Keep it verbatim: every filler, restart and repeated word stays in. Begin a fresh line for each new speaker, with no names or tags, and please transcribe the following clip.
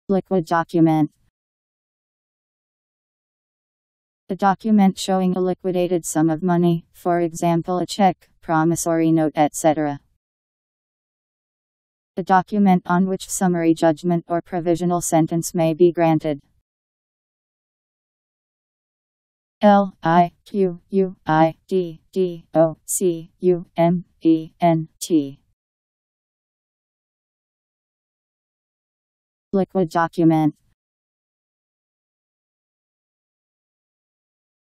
Liquid document. A document showing a liquidated sum of money, for example a check, promissory note, et cetera. A document on which summary judgment or provisional sentence may be granted. L I Q U I D D O C U M E N T. Liquid document.